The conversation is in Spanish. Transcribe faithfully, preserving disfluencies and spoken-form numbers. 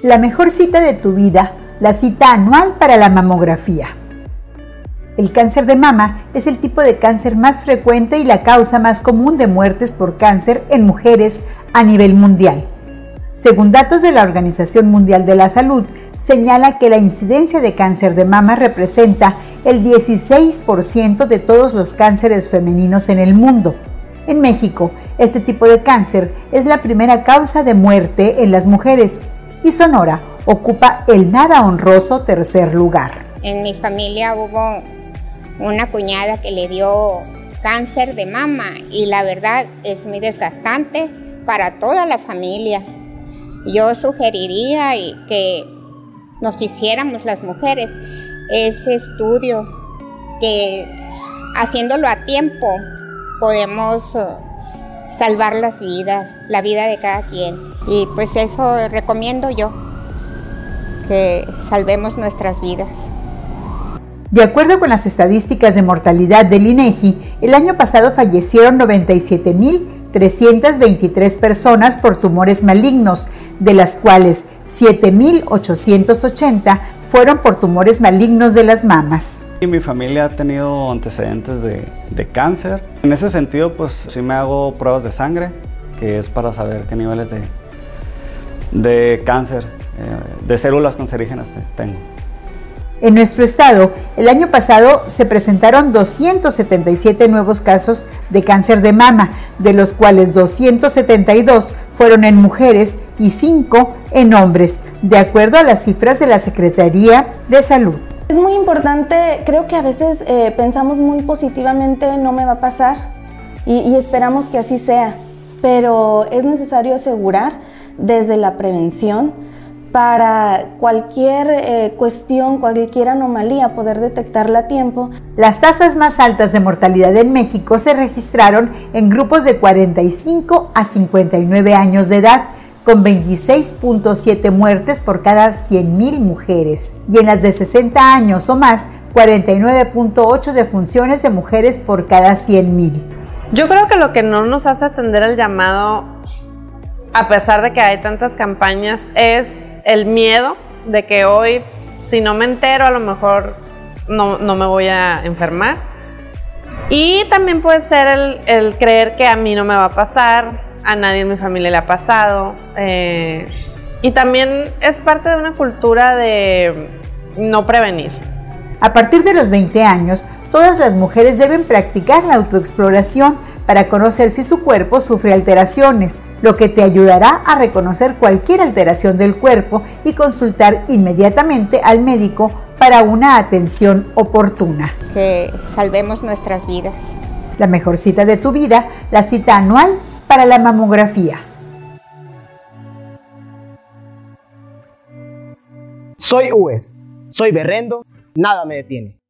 La mejor cita de tu vida, la cita anual para la mamografía. El cáncer de mama es el tipo de cáncer más frecuente y la causa más común de muertes por cáncer en mujeres a nivel mundial. Según datos de la Organización Mundial de la Salud, señala que la incidencia de cáncer de mama representa el dieciséis por ciento de todos los cánceres femeninos en el mundo. En México, este tipo de cáncer es la primera causa de muerte en las mujeres y Sonora ocupa el nada honroso tercer lugar. En mi familia hubo una cuñada que le dio cáncer de mama y la verdad es muy desgastante para toda la familia. Yo sugeriría que nos hiciéramos las mujeres ese estudio, que haciéndolo a tiempo podemos salvar las vidas, la vida de cada quien. Y pues eso recomiendo yo, que salvemos nuestras vidas. De acuerdo con las estadísticas de mortalidad del INEGI, el año pasado fallecieron noventa y siete mil trescientas veintitrés personas por tumores malignos, de las cuales siete mil ochocientos ochenta fueron por tumores malignos de las mamas. Y mi familia ha tenido antecedentes de, de cáncer. En ese sentido, pues sí me hago pruebas de sangre, que es para saber qué niveles de, de cáncer, eh, de células cancerígenas tengo. En nuestro estado, el año pasado se presentaron doscientos setenta y siete nuevos casos de cáncer de mama, de los cuales doscientos setenta y dos fueron en mujeres y cinco en hombres, de acuerdo a las cifras de la Secretaría de Salud. Es muy importante, creo que a veces eh, pensamos muy positivamente, no me va a pasar, y, y esperamos que así sea, pero es necesario asegurar desde la prevención para cualquier eh, cuestión, cualquier anomalía, poder detectarla a tiempo. Las tasas más altas de mortalidad en México se registraron en grupos de cuarenta y cinco a cincuenta y nueve años de edad, con veintiséis punto siete muertes por cada cien mil mujeres, y en las de sesenta años o más, cuarenta y nueve punto ocho defunciones de mujeres por cada cien mil. Yo creo que lo que no nos hace atender el llamado, a pesar de que hay tantas campañas, es el miedo de que hoy, si no me entero, a lo mejor no, no me voy a enfermar. Y también puede ser el, el creer que a mí no me va a pasar, a nadie en mi familia le ha pasado. Eh, y también es parte de una cultura de no prevenir. A partir de los veinte años, todas las mujeres deben practicar la autoexploración para conocer si su cuerpo sufre alteraciones, lo que te ayudará a reconocer cualquier alteración del cuerpo y consultar inmediatamente al médico para una atención oportuna. Que salvemos nuestras vidas. La mejor cita de tu vida, la cita anual para la mamografía. Soy U E S, soy berrendo, nada me detiene.